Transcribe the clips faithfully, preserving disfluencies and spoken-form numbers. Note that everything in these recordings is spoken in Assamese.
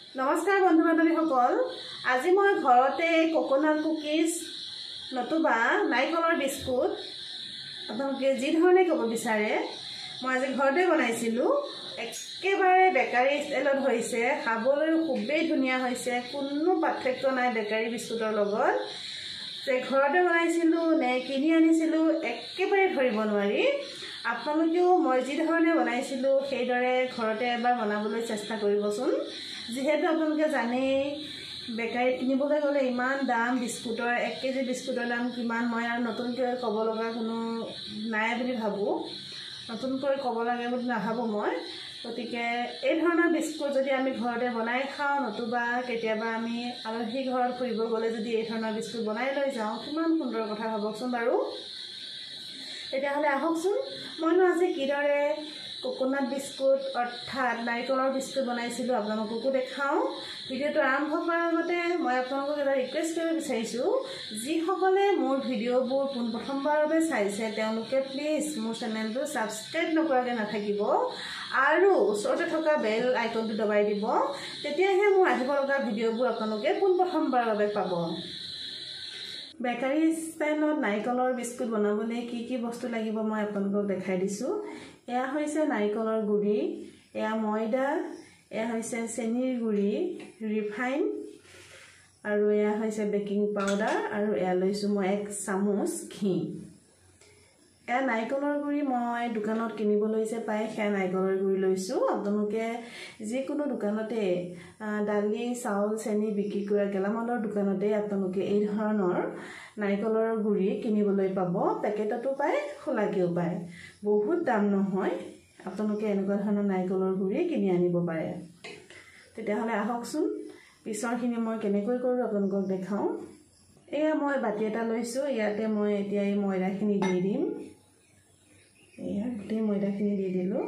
নমস্কাৰ বন্ধু বান্ধৱীসকল, আজি মই ঘৰতে কোকোনাট কুকিজ নতুবা নাৰিকলৰ বিস্কুট আপোনালোকে যি ধৰণে খাব বিচাৰে মই আজি ঘৰতে বনাইছিলোঁ। একেবাৰে বেকাৰী ষ্টাইলত হৈছে, খাবলৈ খুবেই ধুনীয়া হৈছে, কোনো পাৰ্থক্য নাই বেকাৰী বিস্কুটৰ লগত। যে ঘৰতে বনাইছিলোঁ নে কিনি আনিছিলোঁ একেবাৰে ধৰিব নোৱাৰি। আপোনালোকেও মই যি ধৰণে বনাইছিলোঁ সেইদৰে ঘৰতে এবাৰ বনাবলৈ চেষ্টা কৰিবচোন। যিহেতু আপোনালোকে জানেই বেকাৰীত কিনিবলৈ গ'লে ইমান দাম বিস্কুটৰ, এক কেজি বিস্কুটৰ দাম কিমান, মই আৰু নতুনকৈ ক'ব লগা কোনো নাই বুলি ভাবোঁ, নতুনকৈ ক'ব লাগে বুলি নাভাবোঁ মই। গতিকে এই ধৰণৰ বিস্কুট যদি আমি ঘৰতে বনাই খাওঁ, নতুবা কেতিয়াবা আমি আলহী ঘৰত ফুৰিব গ'লে যদি এই ধৰণৰ বিস্কুট বনাই লৈ যাওঁ, কিমান সুন্দৰ কথা ভাবকচোন বাৰু। তেতিয়াহ'লে আহকচোন, মইনো আজি কিদৰে কোকোনাট বিস্কুট অৰ্থাৎ নাৰিকলৰ বিস্কুট বনাইছিলোঁ আপোনালোককো দেখাওঁ। ভিডিঅ'টো আৰম্ভ কৰাৰ আগতে মই আপোনালোকক এটা ৰিকুৱেষ্ট কৰিব বিচাৰিছোঁ, যিসকলে মোৰ ভিডিঅ'বোৰ পোনপ্ৰথমবাৰৰ বাবে চাইছে তেওঁলোকে প্লিজ মোৰ চেনেলটো ছাবস্ক্ৰাইব নকৰাকৈ নাথাকিব আৰু ওচৰতে থকা বেল আইকনটো দবাই দিব, তেতিয়াহে মোৰ আহিব লগা ভিডিঅ'বোৰ আপোনালোকে পোনপ্ৰথমবাৰৰ বাবে পাব। বেকাৰী ষ্টাইলত নাৰিকলৰ বিস্কুট বনাবলৈ কি কি বস্তু লাগিব মই আপোনালোকক দেখাই দিছোঁ। এয়া হৈছে নাৰিকলৰ গুড়ি, এয়া ময়দা, এয়া হৈছে চেনিৰ গুড়ি, ৰিফাইন, আৰু এয়া হৈছে বেকিং পাউডাৰ, আৰু এয়া লৈছোঁ মই এক চামুচ ঘি। এয়া নাৰিকলৰ গুড়ি মই দোকানত কিনিবলৈ যে পায় সেয়া নাৰিকলৰ গুড়ি লৈছোঁ। আপোনালোকে যিকোনো দোকানতে দালি চাউল চেনি বিক্ৰী কৰা গেলামালৰ দোকানতে আপোনালোকে এই ধৰণৰ নাৰিকলৰ গুড়ি কিনিবলৈ পাব। পেকেটতো পায়, খোলাকৈও পায়, বহুত দাম নহয়। আপোনালোকে এনেকুৱা ধৰণৰ নাৰিকলৰ গুড়ি কিনি আনিব পাৰে। তেতিয়াহ'লে আহকচোন পিছৰখিনি মই কেনেকৈ কৰোঁ আপোনালোকক দেখাওঁ। এয়া মই বাতি এটা লৈছোঁ, ইয়াতে মই এতিয়া এই ময়দাখিনি দি দিম। এয়া গোটেই ময়দাখিনি দি দিলোঁ,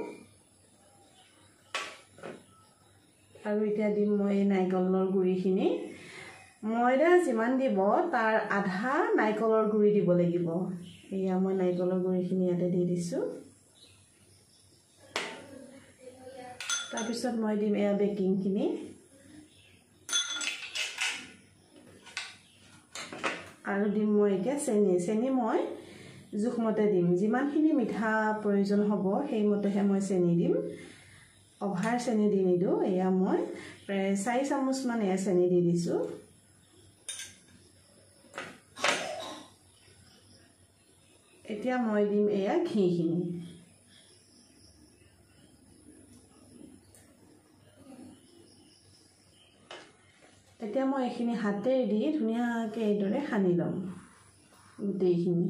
আৰু এতিয়া দিম মই এই নাৰিকলৰ গুড়িখিনি। ময়দা যিমান দিব তাৰ আধা নাৰিকলৰ গুড়ি দিব লাগিব। এয়া মই নাৰিকলৰ গুড়িখিনি ইয়াতে দি দিছোঁ। তাৰপিছত মই দিম এয়া বেকিংখিনি, আৰু দিম মই এতিয়া চেনি। চেনি মই জোখমতে দিম, যিমানখিনি মিঠা প্ৰয়োজন হ'ব সেইমতেহে মই চেনি দিম, অভাৰ চেনি দি নিদিওঁ। এয়া মই প্ৰায় চাৰি চামুচমান এয়া চেনি দি দিছোঁ। এতিয়া মই দিম এয়া ঘিখিনি। এতিয়া মই এইখিনি হাতেৰে দি ধুনীয়াকৈ এইদৰে সানি ল'ম গোটেইখিনি।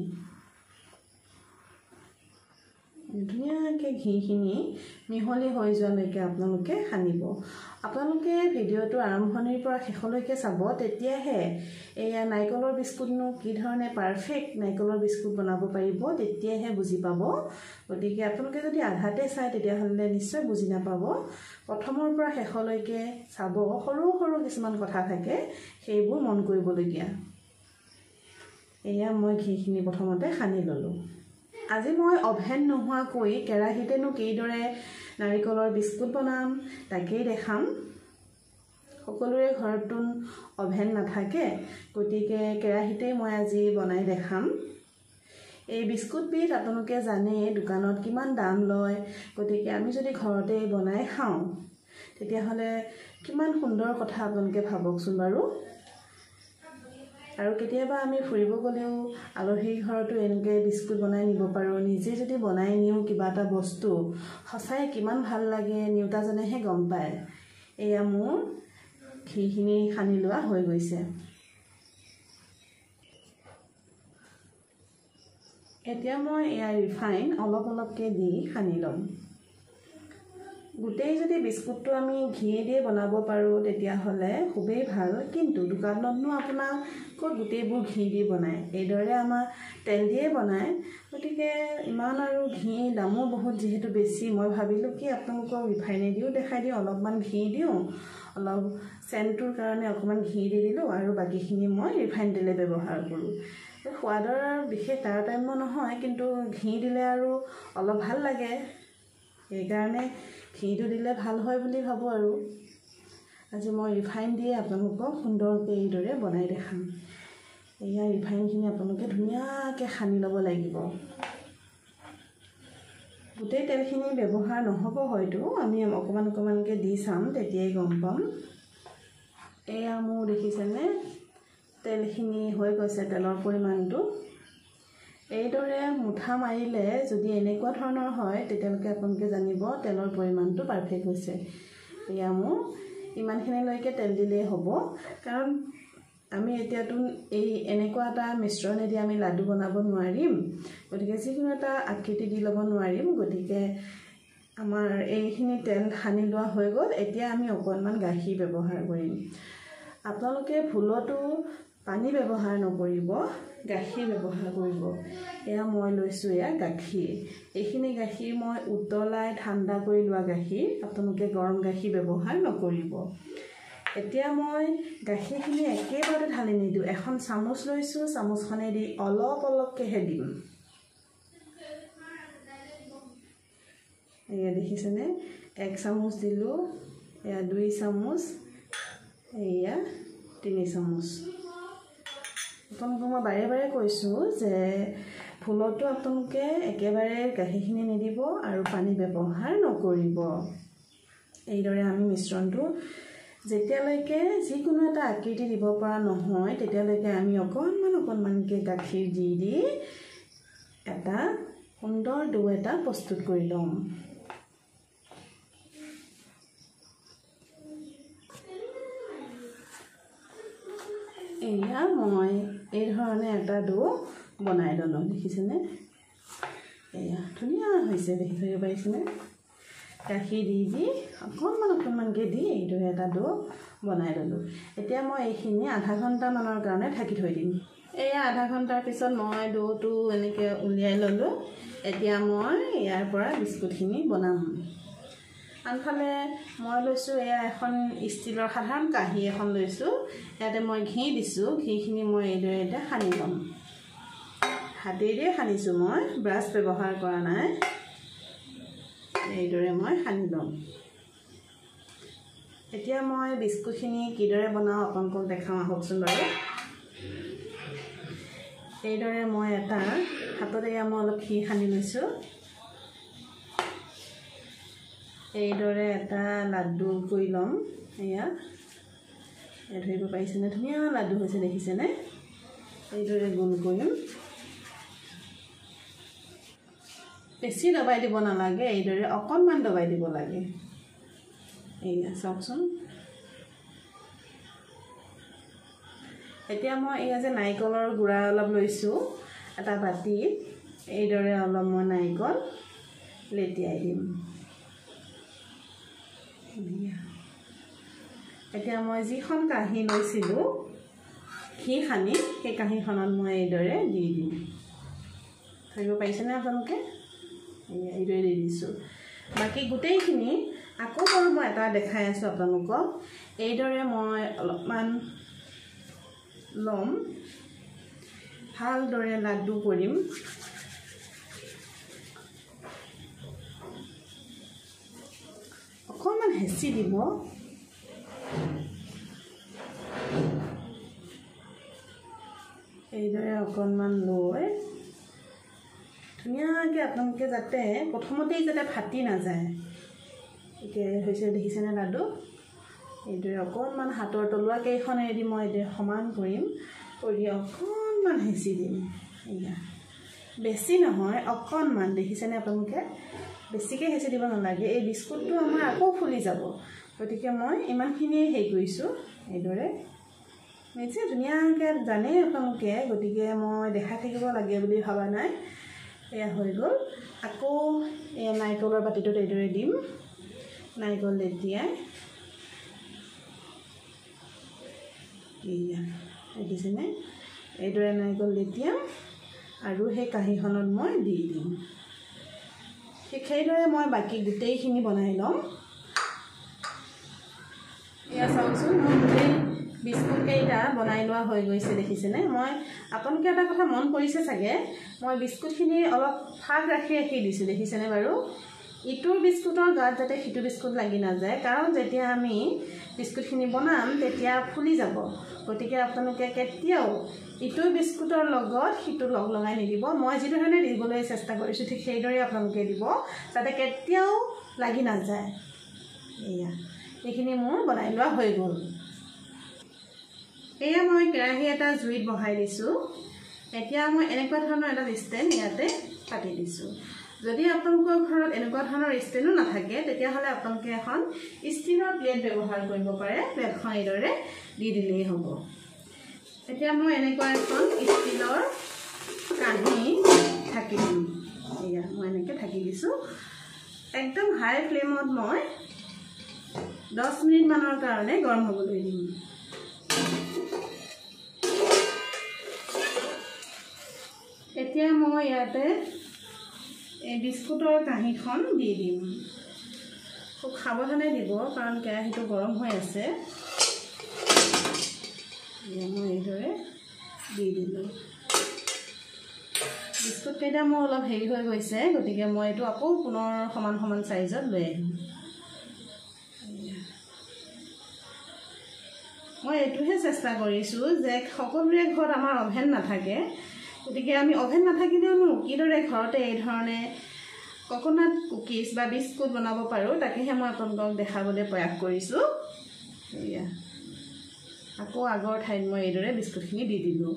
ধুনীয়াকৈ ঘিখিনি মিহলি হৈ যোৱালৈকে আপোনালোকে সানিব। আপোনালোকে ভিডিঅ'টো আৰম্ভণিৰ পৰা শেষলৈকে চাব, তেতিয়াহে এয়া নাৰিকলৰ বিস্কুটনো কি ধৰণে পাৰফেক্ট নাৰিকলৰ বিস্কুট বনাব পাৰিব, তেতিয়াহে বুজি পাব। গতিকে আপোনালোকে যদি আধাতে চায় তেতিয়াহ'লে নিশ্চয় বুজি নাপাব। প্ৰথমৰ পৰা শেষলৈকে চাব, সৰু সৰু কিছুমান কথা থাকে সেইবোৰ মন কৰিবলগীয়া। এয়া মই ঘিখিনি প্ৰথমতে সানি ল'লোঁ। আজি মই অভেন নোহোৱাকৈ কেৰাহীতেনো কিদৰে নাৰিকলৰ বিস্কুট বনাম তাকেই দেখাম। সকলোৰে ঘৰততো অভেন নাথাকে, গতিকে কেৰাহীতেই মই আজি বনাই দেখাম। এই বিস্কুটবিধ আপোনালোকে জানে দোকানত কিমান দাম লয়, গতিকে আমি যদি ঘৰতে বনাই খাওঁ তেতিয়াহ'লে কিমান সুন্দৰ কথা আপোনালোকে ভাবকচোন বাৰু। আৰু কেতিয়াবা আমি ফুৰিব গ'লেও আলহীৰ ঘৰতো এনেকৈ বিস্কুট বনাই নিব পাৰোঁ। নিজে যদি বনাই নিওঁ কিবা এটা বস্তু, সঁচাই কিমান ভাল লাগে নিওঁতাজনেহে গম পায়। এয়া মোৰ ঘিখিনি সানি লোৱা হৈ গৈছে। এতিয়া মই এয়া ৰিফাইন অলপ অলপকৈ দি সানি ল'ম। গোটেই যদি বিস্কুটটো আমি ঘি দিয়ে বনাব পাৰোঁ তেতিয়াহ'লে খুবেই ভাল, কিন্তু দোকানতনো আপোনাৰ ক'ত গোটেইবোৰ ঘি দি বনায়, এইদৰে আমাৰ তেল দিয়ে বনায়। গতিকে ইমান আৰু ঘি দামো বহুত যিহেতু বেছি, মই ভাবিলোঁ কি আপোনালোকক ৰিফাইনেদিও দেখাই দিওঁ, অলপমান ঘি দিওঁ, অলপ চেণ্টটোৰ কাৰণে অকণমান ঘি দি দিলোঁ, আৰু বাকীখিনি মই ৰিফাইন তেলে ব্যৱহাৰ কৰোঁ। সোৱাদৰ বিশেষ তাৰতম্য নহয়, কিন্তু ঘি দিলে আৰু অলপ ভাল লাগে, সেইকাৰণে ঘিটো দিলে ভাল হয় বুলি ভাবোঁ। আৰু আজি মই ৰিফাইন দিয়ে আপোনালোকক সুন্দৰকৈ এইদৰে বনাই দেখাম। এয়া ৰিফাইনখিনি আপোনালোকে ধুনীয়াকৈ সানি ল'ব লাগিব। গোটেই তেলখিনি ব্যৱহাৰ নহ'ব, হয়তো আমি অকণমান অকণমানকৈ দি চাম, তেতিয়াই গম পাম। এয়া মোৰ দেখিছেনে তেলখিনি হৈ গৈছে, তেলৰ পৰিমাণটো এইদৰে মুঠা মাৰিলে যদি এনেকুৱা ধৰণৰ হয় তেতিয়ালৈকে আপোনালোকে জানিব তেলৰ পৰিমাণটো পাৰফেক্ট হৈছে। এয়া মোৰ ইমানখিনিলৈকে তেল দিলেই হ'ব, কাৰণ আমি এতিয়াতো এই এনেকুৱা এটা মিশ্ৰণেদি আমি লাডু বনাব নোৱাৰিম, গতিকে যিকোনো এটা আকৃতি দি ল'ব নোৱাৰিম। গতিকে আমাৰ এইখিনি তেল সানি লোৱা হৈ গ'ল। এতিয়া আমি অকণমান গাখীৰ ব্যৱহাৰ কৰিম। আপোনালোকে ভুলতো পানী ব্যৱহাৰ নকৰিব, গাখীৰ ব্যৱহাৰ কৰিব। এয়া মই লৈছোঁ এয়া গাখীৰ। এইখিনি গাখীৰ মই উতলাই ঠাণ্ডা কৰি লোৱা গাখীৰ, আপোনালোকে গৰম গাখীৰ ব্যৱহাৰ নকৰিব। এতিয়া মই গাখীৰখিনি একেবাৰে ঢালি নিদিওঁ, এখন চামুচ লৈছোঁ, চামুচখনেদি অলপ অলপকৈহে দিম। এয়া দেখিছেনে, এক চামুচ দিলোঁ, এয়া দুই চামুচ, এয়া তিনি চামুচ। আপোনালোকক মই বাৰে বাৰে কৈছোঁ যে ফুলতো আপোনালোকে একেবাৰে গাখীৰখিনি নিদিব আৰু পানী ব্যৱহাৰ নকৰিব। এইদৰে আমি মিশ্ৰণটো যেতিয়ালৈকে যিকোনো এটা আকৃতি দিব পৰা নহয় তেতিয়ালৈকে আমি অকণমান অকণমানকৈ গাখীৰ দি দি এটা সুন্দৰ ডো এটা প্ৰস্তুত কৰি ল'ম। এয়া মই এই ধৰণে এটা ডো বনাই ল'লোঁ, দেখিছেনে? এয়া ধুনীয়া হৈছে, দেখি থৈ পাৰিছেনে? গাখীৰ দি দি অকণমান অকণমানকৈ দি এইদৰে এটা ডো বনাই ল'লোঁ। এতিয়া মই এইখিনি আধা ঘণ্টামানৰ কাৰণে ঢাকি থৈ দিম। এয়া আধা ঘণ্টাৰ পিছত মই ডোটো এনেকৈ উলিয়াই ল'লোঁ। এতিয়া মই ইয়াৰ পৰা বিস্কুটখিনি বনাম। আনফালে মই লৈছোঁ এয়া এখন ষ্টীলৰ সাধাৰণ কাঁহী এখন লৈছোঁ। ইয়াতে মই ঘি দিছোঁ, ঘিখিনি মই এইদৰে এতিয়া সানি ল'ম। হাতেৰে সানিছোঁ, মই ব্ৰাছ ব্যৱহাৰ কৰা নাই। এইদৰে মই সানি ল'ম। এতিয়া মই বিস্কুটখিনি কিদৰে বনাওঁ আপোনালোকক দেখাওঁ, আহকচোন বাৰু। এইদৰে মই এটা হাতত এয়া মই অলপ ঘি সানি লৈছোঁ। এইদৰে এটা লাডু কৰি ল'ম। এয়া ধৰিব পাৰিছেনে? ধুনীয়া লাডু হৈছে, দেখিছেনে? এইদৰে গোল কৰিম। বেছি দবাই দিব নালাগে, এইদৰে অকণমান দবাই দিব লাগে। এয়া চাওকচোন। এতিয়া মই এয়া যে নাৰিকলৰ গুড়া অলপ লৈছোঁ এটা বাতিত, এইদৰে অলপ মই নাৰিকল লেটিয়াই দিম। এতিয়া মই যিখন কাঁহী লৈছিলোঁ ঘি সানি, সেই কাঁহীখনত মই এইদৰে দি দিম। ধৰিব পাৰিছেনে আপোনালোকে? এইদৰে দি দিছোঁ। বাকী গোটেইখিনি আকৌ বাৰু মই এটা দেখাই আছোঁ আপোনালোকক। এইদৰে মই অলপমান ল'ম, ভালদৰে লাডু কৰিম। অকণমান হেঁচি দিব। এইদৰে অকণমান লৈ ধুনীয়াকৈ আপোনালোকে যাতে প্ৰথমতেই যাতে ফাটি নাযায়, এতিয়া হৈছে, দেখিছেনে লাডু? এইদৰে অকণমান হাতৰ তলুৱা কেইখনেদি মই এইদৰে সমান কৰিম, কৰি অকণমান হেঁচি দিম। এয়া বেছি নহয়, অকণমান, দেখিছেনে আপোনালোকে? বেছিকৈ হেঁচি দিব নালাগে, এই বিস্কুটটো আমাৰ আকৌ ফুলি যাব। গতিকে মই ইমানখিনিয়ে হেৰি কৰিছোঁ। এইদৰে নিজে ধুনীয়াকৈ জানেই আপোনালোকে, গতিকে মই দেখাই থাকিব লাগে বুলি ভবা নাই। এয়া হৈ গ'ল। আকৌ এয়া নাৰিকলৰ বাতিটোত এইদৰে দিম, নাৰিকল লেটিয়াই। এয়া দেখিছেনে? এইদৰে নাৰিকল লেটিয়াম আৰু সেই কাঁহীখনত মই দি দিম। ঠিক সেইদৰে মই বাকী গোটেইখিনি বনাই ল'ম। এয়া চাওকচোন, মোৰ গোটেই বিস্কুট কেইটা বনাই লোৱা হৈ গৈছে, দেখিছেনে? মই আপোনালোকে এটা কথা মন কৰিছে চাগে, মই বিস্কুটখিনি অলপ ফাঁক ৰাখি ৰাখি দিছোঁ, দেখিছেনে বাৰু? ইটোৰ বিস্কুটৰ গাত যাতে সিটো বিস্কুট লাগি নাযায়, কাৰণ যেতিয়া আমি বিস্কুটখিনি বনাম তেতিয়া ফুলি যাব। গতিকে আপোনালোকে কেতিয়াও ইটোৰ বিস্কুটৰ লগত সিটো লগ লগাই নিদিব। মই যিটো ধৰণে দিবলৈ চেষ্টা কৰিছোঁ ঠিক সেইদৰে আপোনালোকে দিব, যাতে কেতিয়াও লাগি নাযায়। এয়া এইখিনি মোৰ বনাই লোৱা হৈ গ'ল। এয়া মই কেৰাহী এটা জুইত বহাই দিছোঁ। এতিয়া মই এনেকুৱা ধৰণৰ এটা ষ্টেণ্ড ইয়াতে পাতি দিছোঁ। যদি আপোনালোকৰ ঘৰত এনেকুৱা ধৰণৰ ষ্টেণ্ডো নাথাকে তেতিয়াহ'লে আপোনালোকে এখন ষ্টিলৰ প্লেট ব্যৱহাৰ কৰিব পাৰে। প্লেটখন এইদৰে দি দিলেই হ'ব। এতিয়া মই এনেকুৱা এখন ষ্টিলৰ কাঁহী ঢাকি দিম। এয়া মই এনেকৈ ঢাকি দিছোঁ। একদম হাই ফ্লেমত মই দহ মিনিটমানৰ কাৰণে গৰম হ'বলৈ দিম। এতিয়া মই ইয়াতে এই বিস্কুটৰ কাঁহীখন দি দিম। খুব সাৱধানে দিব, কাৰণ কেৰাহীটো গৰম হৈ আছে। মই এইদৰে দি দিলোঁ। বিস্কুটকেইটা মোৰ অলপ হেৰি হৈ গৈছে, গতিকে মই এইটো আকৌ পুনৰ সমান সমান চাইজত লৈ আহিম। মই এইটোহে চেষ্টা কৰিছোঁ যে সকলোৰে ঘৰত আমাৰ অভেন নাথাকে, গতিকে আমি অভেন নাথাকিলেওনো কিদৰে ঘৰতে এই ধৰণে ককোনাট কুকিজ বা বিস্কুট বনাব পাৰোঁ তাকেহে মই আপোনালোকক দেখাবলৈ প্ৰয়াস কৰিছোঁ। এয়া আকৌ আগৰ ঠাইত মই এইদৰে বিস্কুটখিনি দি দিলোঁ।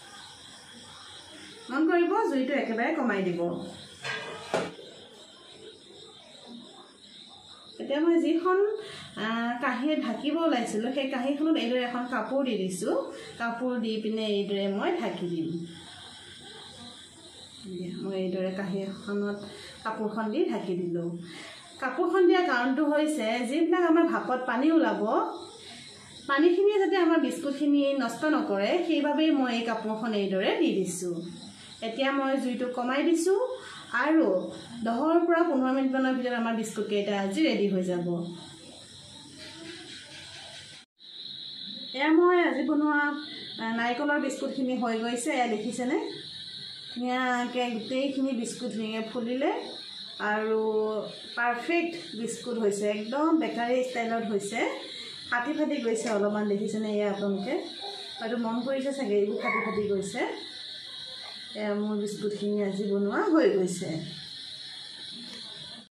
মন কৰিব জুইটো একেবাৰে কমাই দিব। এতিয়া মই যিখন কাঁহী ঢাকিব ওলাইছিলোঁ সেই কাঁহীখনত এইদৰে এখন কাপোৰ দি দিছোঁ। কাপোৰ দি পিনে এইদৰে মই ঢাকি দিম। মই এইদৰে কাঁহী এখনত কাপোৰখন দি ঢাকি দিলোঁ। কাপোৰখন দিয়া কাৰণটো হৈছে যিবিলাক আমাৰ ভাপত পানী ওলাব, পানীখিনিয়ে যাতে আমাৰ বিস্কুটখিনি নষ্ট নকৰে, সেইবাবেই মই এই কাপোৰখন এইদৰে দি দিছোঁ। এতিয়া মই জুইটো কমাই দিছোঁ আৰু দহৰ পৰা পোন্ধৰ মিনিটমানৰ ভিতৰত আমাৰ বিস্কুটকেইটা আজি ৰেডি হৈ যাব। এয়া মই আজি বনোৱা নাৰিকলৰ বিস্কুটখিনি হৈ গৈছে। এয়া দেখিছেনে? ধুনীয়াকৈ গোটেইখিনি বিস্কুট ধুনীয়াকৈ ফুলিলে আৰু পাৰফেক্ট বিস্কুট হৈছে। একদম বেকাৰী ষ্টাইলত হৈছে। ফাটি ফাটি গৈছে অলপমান, দেখিছেনে? এয়া আপোনালোকে হয়তো মন কৰিছে চাগে, এইবোৰ ফাটি ফাটি গৈছে। এয়া মোৰ বিস্কুটখিনি আজি বনোৱা হৈ গৈছে।